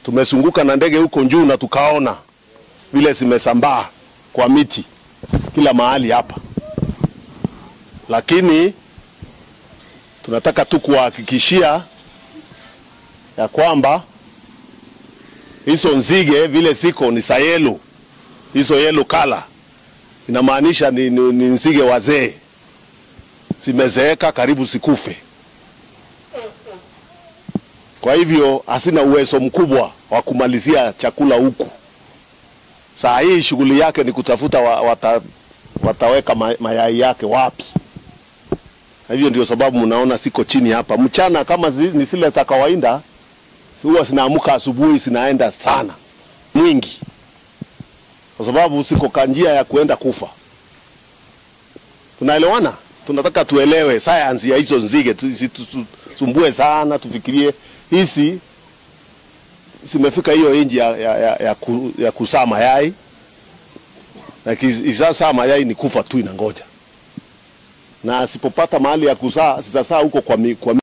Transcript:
Tumezunguka na ndege huko juu na tukaona vile zimesambaa kwa miti kila mahali hapa. Lakini tunataka tu kuhakikishia ya kwamba hizo nzige vile ziko ni za yellow. Hizo yellow color inamaanisha ni nzige wazee. Zimezeeka karibu sikufe. Kwa hivyo hasina uwezo mkubwa wa kumalizia chakula huku. Saa hii shughuli yake ni kutafuta wataweka mayai yake wapi. Hivyo ndio sababu mnaona siko chini hapa. Mchana kama ni zile za kawaida, huwa zinaamuka asubuhi zinaenda sana mwingi. Kwa sababu siko kanjia ya kuenda kufa. Tunaelewana? Tunataka tuelewe science ya hizo nzige, tusumbue sana, tufikirie hizi zimefika hiyo inji ya kusaa mayai. Na kisasa mayai ni kufa tu inangoja. Na asipopata mahali ya kuzaa, zitasaa huko kwa